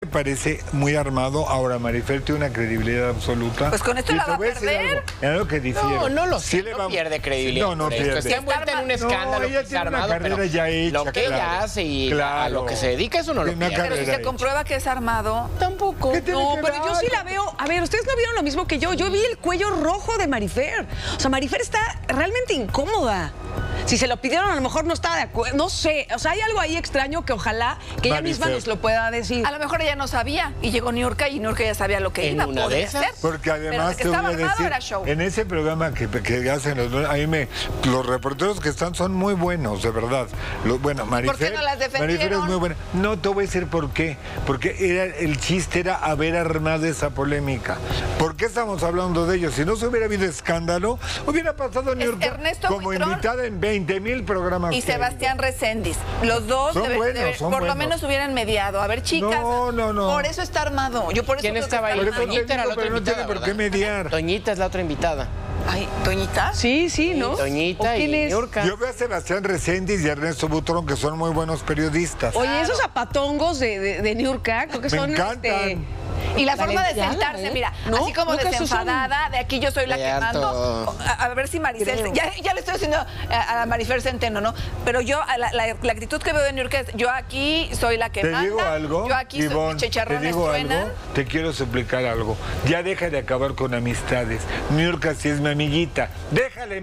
Me parece muy armado. Ahora Marifer tiene una credibilidad absoluta. Pues con esto la va a perder. Es lo que dijeron. No, no lo sé, Sí no pierde credibilidad. No, no pierde. Está envuelta en un escándalo, ella que tiene está una armado, carrera pero ya hecha, lo que ella hace y a lo que se dedica, eso no lo Tiene una pierde. Pero si se comprueba que es armado, Tampoco. No, pero yo sí la veo. A ver, ustedes no vieron lo mismo que yo. Yo vi el cuello rojo de Marifer. O sea, Marifer está realmente incómoda. Si se lo pidieron, a lo mejor no estaba de acuerdo. No sé. O sea, hay algo ahí extraño que ojalá que ella misma nos lo pueda decir. a lo mejor ella no sabía y llegó Niurka y Niurka ya sabía lo que ¿En iba a una poder de esas? hacer. Porque además Pero de que te voy a estaba armado decir, era show. en ese programa que hacen los reporteros que están son muy buenos, de verdad. Bueno, Marifer, ¿Por qué no las defendieron? Marifer es muy buena. No, te voy a decir por qué. Porque el chiste era haber armado esa polémica. ¿Por qué estamos hablando de ellos? Si no se hubiera habido escándalo, hubiera pasado Niurka Ernesto como Buitrón invitada en 20,000 programas. Y Sebastián Recendis. Los dos Son buenos, son por lo buenos. menos hubieran mediado. A ver, chicas. No. Por eso está armado. Yo por eso ¿Quién creo que estaba ahí? está Por eso armado. Toñita era la otra pero no tiene invitada, por qué ¿verdad? mediar. Toñita es la otra invitada. Ay, ¿Toñita? Sí, ¿no? Toñita ¿O quién y es? Niurka. Yo veo a Sebastián Recendis y Ernesto Butrón, que son muy buenos periodistas. Oye, esos zapatongos de Niurka, creo que Me son encantan. Y la forma de Valenciana, sentarse, ¿eh? mira, ¿No? así como Nunca se desenfadada, de aquí yo soy la que Cierto. mando. A ver si Maricel, ya le estoy haciendo a la Marifer Centeno, ¿no? Pero yo, la actitud que veo de Niurka es, yo aquí soy la que Te manda. digo algo, Yo aquí soy, Ivonne, mis te chicharrones digo truenan. algo, te quiero suplicar algo. Ya deja de acabar con amistades. Niurka sí es mi amiguita. Déjale.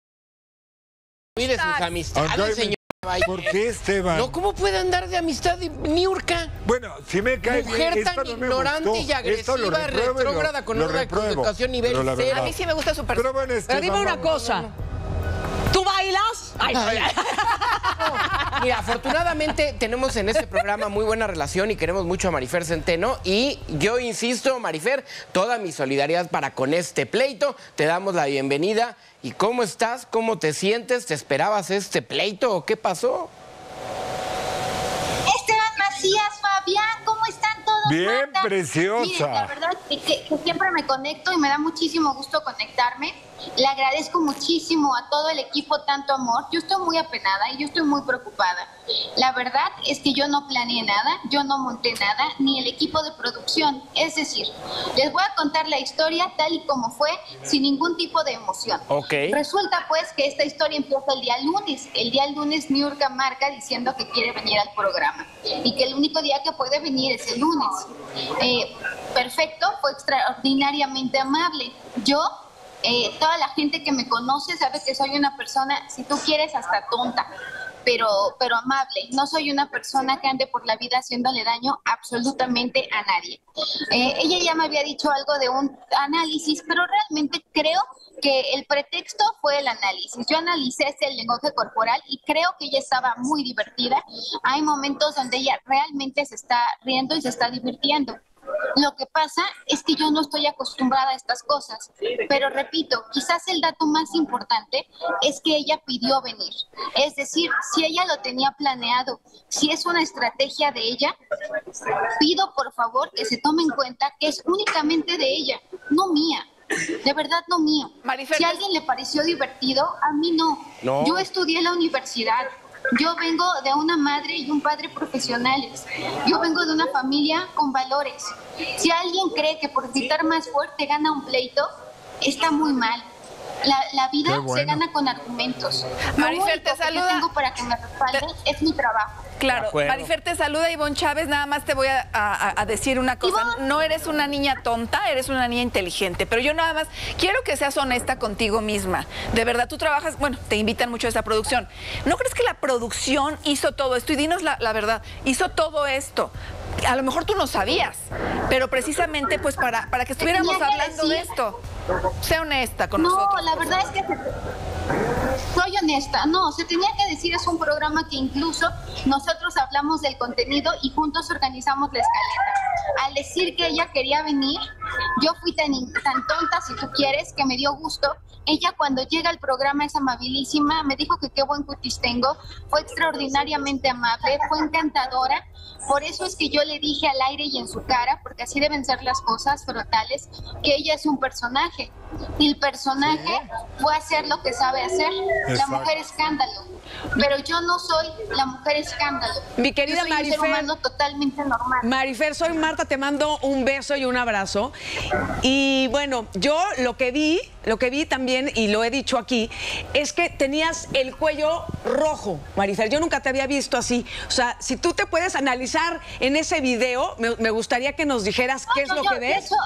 Cuide sus amistades, Aunque- señor. ¿Por qué, Esteban? No, ¿cómo puede andar de amistad de Niurka? Bueno, si me cae Mujer bien, tan esto no me ignorante gustó. y agresiva, Esto lo repruebo y retrógrada, con lo una repruebo. educación nivel Pero la cero. verdad. A mí sí me gusta su Pero persona. bueno, Pero Esteban, dime una vamos. cosa. ¿Tú bailas? Ay, Mira, afortunadamente tenemos en este programa muy buena relación y queremos mucho a Marifer Centeno. Y yo insisto, Marifer, toda mi solidaridad para con este pleito. Te damos la bienvenida. ¿Y cómo estás? ¿Cómo te sientes? ¿Te esperabas este pleito o qué pasó? Esteban Macías, Fabián, ¿cómo están todos? Bien, Marta? preciosa. Miren, la verdad es que siempre me conecto y me da muchísimo gusto conectarme. Le agradezco muchísimo a todo el equipo tanto amor. Yo estoy muy apenada y yo estoy muy preocupada. La verdad es que yo no planeé nada, yo no monté nada, ni el equipo de producción. Es decir, les voy a contar la historia tal y como fue, sin ningún tipo de emoción. Ok. Resulta pues que esta historia empieza el día lunes. El día lunes Niurka marca diciendo que quiere venir al programa y que el único día que puede venir es el lunes. Perfecto, fue extraordinariamente amable. Yo, toda la gente que me conoce sabe que soy una persona, si tú quieres, hasta tonta, pero amable. No soy una persona que ande por la vida haciéndole daño absolutamente a nadie. Ella ya me había dicho algo de un análisis, pero realmente creo que el pretexto fue el análisis. Yo analicé el lenguaje corporal y creo que ella estaba muy divertida. Hay momentos donde ella realmente se está riendo y se está divirtiendo. Lo que pasa es que yo no estoy acostumbrada a estas cosas, pero repito, quizás el dato más importante es que ella pidió venir. Es decir, si ella lo tenía planeado, si es una estrategia de ella, pido por favor que se tome en cuenta que es únicamente de ella, no mía. De verdad no mío. Marifer, Si a alguien le pareció divertido, a mí no. No. Yo estudié en la universidad. Yo vengo de una madre y un padre profesionales. Yo vengo de una familia con valores. Si alguien cree que por gritar más fuerte gana un pleito, está muy mal. La vida Qué bueno. se gana con argumentos. Marifer, Lo único te que saluda. yo tengo para que me respalden es mi trabajo. Claro, De acuerdo. Marifer te saluda, Ivonne Chávez. Nada más te voy a decir una cosa. Ivonne. No eres una niña tonta, eres una niña inteligente. Pero yo nada más quiero que seas honesta contigo misma. De verdad, tú trabajas, bueno, te invitan mucho a esa producción. ¿No crees que la producción hizo todo esto? Y dinos la verdad, hizo todo esto. A lo mejor tú no sabías, pero precisamente pues para que estuviéramos tenía que hablando de decir. esto. Sé honesta con No, nosotros. la verdad es que soy honesta. No, se tenía que decir, es un programa que incluso nosotros hablamos del contenido y juntos organizamos la escaleta. Al decir que ella quería venir, yo fui tan tonta, si tú quieres, que me dio gusto. Ella cuando llega al programa es amabilísima, me dijo que qué buen cutis tengo, fue extraordinariamente amable, fue encantadora. Por eso es que yo le dije al aire y en su cara, porque así deben ser las cosas frontales, que ella es un personaje. El personaje fue hacer lo que sabe hacer, la Exacto. mujer escándalo. Pero yo no soy la mujer escándalo. Mi querida yo soy un ser Marifer. humano totalmente normal. Marifer, soy Marta, te mando un beso y un abrazo. Y bueno, yo lo que vi también, y lo he dicho aquí, es que tenías el cuello rojo, Marifer. Yo nunca te había visto así. O sea, si tú te puedes analizar en ese video, me gustaría que nos dijeras qué es lo que De ves. hecho,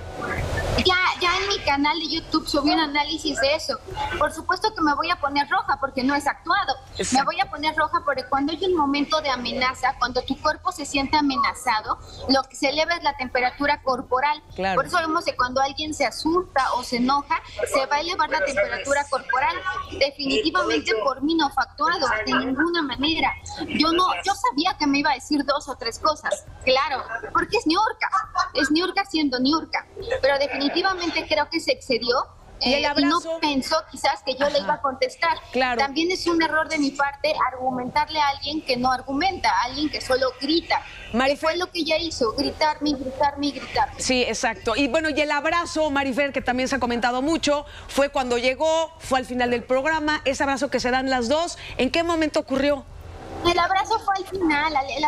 ya en mi canal de YouTube subí un análisis de eso. Por supuesto que me voy a poner roja porque no es actuado. Exacto. Me voy a poner roja porque cuando hay un momento de amenaza, cuando tu cuerpo se siente amenazado, lo que se eleva es la temperatura corporal. Claro. Por eso vemos que cuando alguien se asusta o se enoja, se va a elevar la temperatura corporal. Definitivamente por mí no fue actuado, de ninguna manera. Yo sabía que me iba a decir 2 o 3 cosas, claro, porque es Niurka siendo Niurka, pero definitivamente creo que se excedió. Y el no abrazo. pensó quizás que yo le iba a contestar. Claro. También es un error de mi parte argumentarle a alguien que no argumenta, a alguien que solo grita. Marifer. Que fue lo que ella hizo, gritarme. Sí, exacto. Y bueno, y el abrazo, Marifer, que también se ha comentado mucho, fue cuando llegó, fue al final del programa, ese abrazo que se dan las dos. ¿En qué momento ocurrió? El abrazo fue al final, y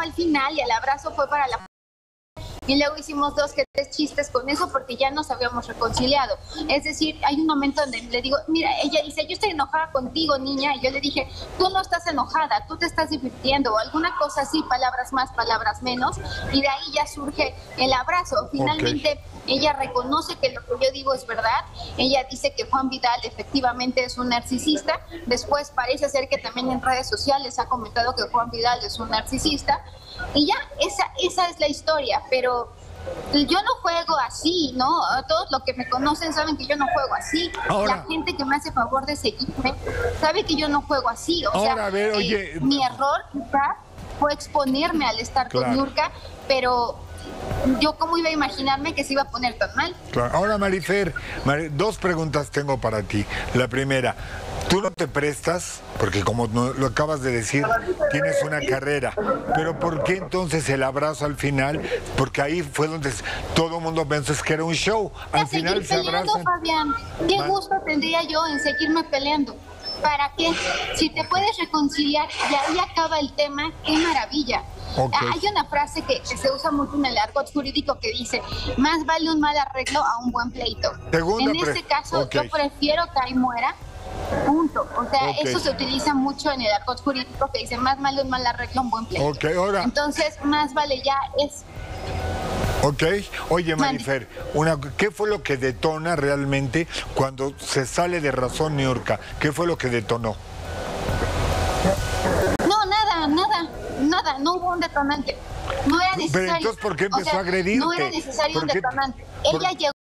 el abrazo fue para la... Y luego hicimos 2 que 3 chistes con eso porque ya nos habíamos reconciliado. Es decir, hay un momento donde le digo, mira, ella dice, yo estoy enojada contigo, niña. Y yo le dije, tú no estás enojada, tú te estás divirtiendo. O alguna cosa así, palabras más, palabras menos. Y de ahí ya surge el abrazo. Finalmente, ella reconoce que lo que yo digo es verdad. Ella dice que Juan Vidal efectivamente es un narcisista. Después parece ser que también en redes sociales ha comentado que Juan Vidal es un narcisista. Y ya, esa es la historia, pero yo no juego así, ¿no? Todos los que me conocen saben que yo no juego así. Ahora. La gente que me hace favor de seguirme sabe que yo no juego así. O Ahora, sea, a ver, oye. mi error quizás fue exponerme al estar Claro. con Niurka, pero yo cómo iba a imaginarme que se iba a poner tan mal. Claro. Ahora, Marifer, 2 preguntas tengo para ti. La primera, tú no te prestas, porque como lo acabas de decir, tienes una carrera, pero ¿por qué entonces el abrazo al final? Porque ahí fue donde todo el mundo pensó que era un show. Al A seguir final se peleando, abrazan. Fabián. ¿Qué gusto tendría yo en seguirme peleando? ¿Para qué? Si te puedes reconciliar y ahí acaba el tema, qué maravilla. Ok. Hay una frase que se usa mucho en el argot jurídico que dice, más vale un mal arreglo a un buen pleito. Segunda En este caso, ok. yo prefiero que ahí muera, punto. O sea, Ok. eso se utiliza mucho en el argot jurídico que dice, más vale un mal arreglo a un buen pleito. Ok, ahora. Entonces, más vale ya es... Ok. Oye, Marifer, ¿qué fue lo que detona realmente cuando se sale de razón Niurka? ¿Qué fue lo que detonó? No, nada, no hubo un detonante. No era necesario. Pero entonces, ¿por qué empezó a agredirte? No era necesario un ¿Por qué? detonante. ¿Por- Ella llegó.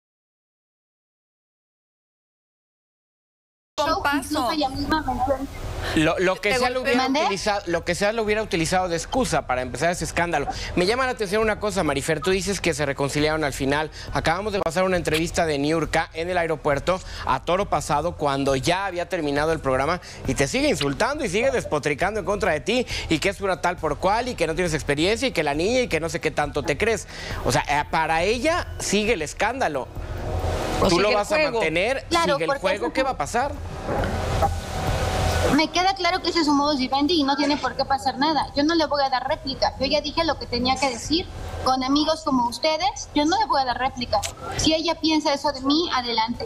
Con paso. Incluso ella misma mencionó. Lo que Te sea lo golpea. hubiera ¿Mandé? utilizado, lo que sea lo hubiera utilizado de excusa para empezar ese escándalo. Me llama la atención una cosa, Marifer, tú dices que se reconciliaron al final. Acabamos de pasar una entrevista de Niurka en el aeropuerto a toro pasado cuando ya había terminado el programa y te sigue insultando y sigue despotricando en contra de ti y que es una tal por cual y que no tienes experiencia y que la niña y que no sé qué tanto te crees. O sea, para ella sigue el escándalo. O Tú sigue lo el vas a juego. mantener, Claro, sigue el porque juego, eso- ¿qué va a pasar? Me queda claro que ese es su modus vivendi y no tiene por qué pasar nada. Yo no le voy a dar réplica. Yo ya dije lo que tenía que decir. Con amigos como ustedes, yo no le voy a dar réplica. Si ella piensa eso de mí, adelante.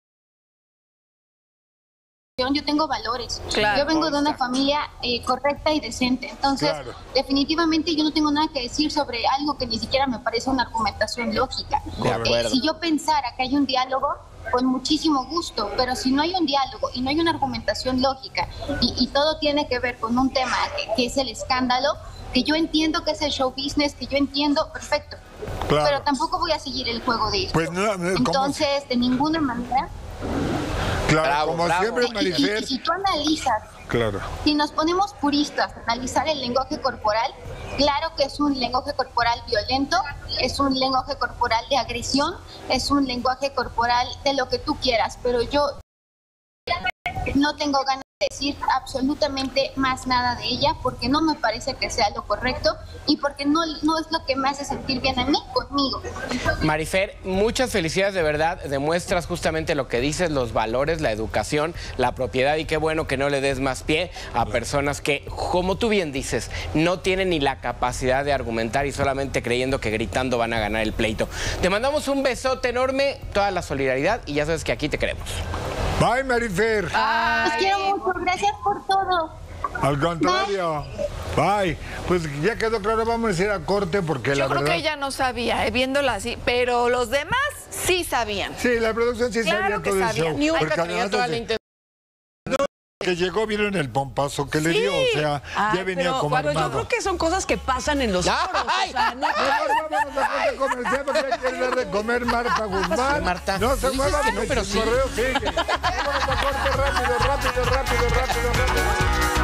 Yo tengo valores. Claro. Yo vengo de una familia correcta y decente. Entonces, Claro. definitivamente yo no tengo nada que decir sobre algo que ni siquiera me parece una argumentación lógica. De acuerdo. Si yo pensara que hay un diálogo, con muchísimo gusto, pero si no hay un diálogo y no hay una argumentación lógica y todo tiene que ver con un tema que es el escándalo, que yo entiendo que es el show business, que yo entiendo, perfecto. Claro. Pero tampoco voy a seguir el juego de esto. Pues no, ¿cómo? Entonces, de ninguna manera. Claro, Bravo, como bravo. siempre, Y Marifer. si tú analizas, Claro. si nos ponemos puristas a analizar el lenguaje corporal, claro que es un lenguaje corporal violento, es un lenguaje corporal de agresión, es un lenguaje corporal de lo que tú quieras, pero yo no tengo ganas de decir absolutamente más nada de ella porque no me parece que sea lo correcto y porque no es lo que me hace sentir bien a mí conmigo. Marifer, muchas felicidades, de verdad. Demuestras justamente lo que dices, los valores, la educación, la propiedad, y qué bueno que no le des más pie a personas que, como tú bien dices, no tienen ni la capacidad de argumentar y solamente creyendo que gritando van a ganar el pleito. Te mandamos un besote enorme, toda la solidaridad, y ya sabes que aquí te queremos. Bye, Marifer. Los quiero mucho, gracias por todo. Al contrario. Bye. Pues ya quedó claro, vamos a ir a corte porque Yo la creo verdad... que ella no sabía, viéndola así, pero los demás sí sabían. Sí, la producción sí Claro sabía que todo sabía. eso. Ni una Porque Porque tenía además toda la desde intención. que llegó, vieron el pompazo que le dio, o sea, ya venía como pero yo armado. creo que son cosas que pasan en los foros. O sea, no, Mejor vámonos a corte comercial porque hay que dar de comer Marta Guzmán. Marta, No se dices muevan, que no, pero el sí. correo sigue. Vámonos a corte rápido.